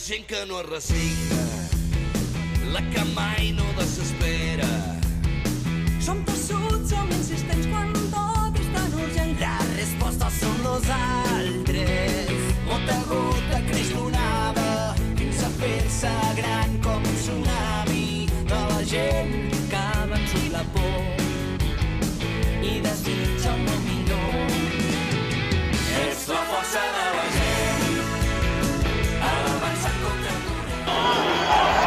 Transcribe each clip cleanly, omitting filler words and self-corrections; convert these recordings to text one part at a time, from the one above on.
gent que no es resigna, la que mai no desespera. Som tossuts, som insistents quan tot és tan urgent. Les respostes són nosaltres. Gota a gota creix l'onada fins a fer-se gran com un tsunami de la gent Que ha vençut la por i desitja un món millor. És la força de la gent avançant contra el corrent.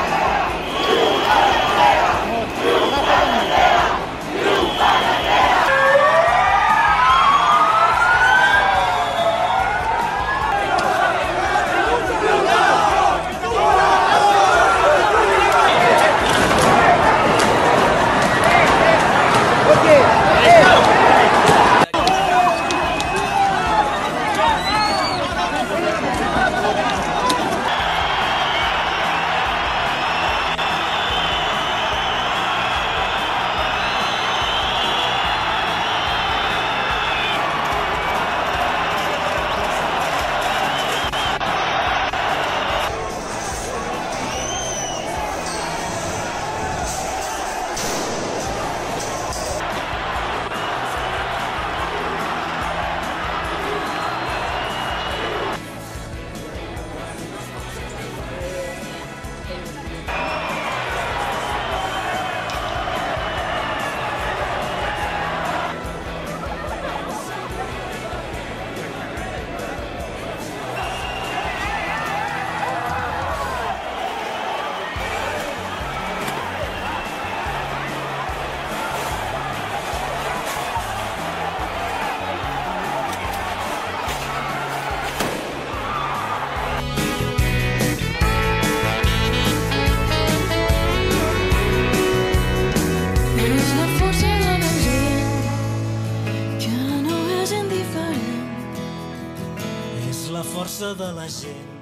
És la força de la gent que no és indiferent. És la força de la gent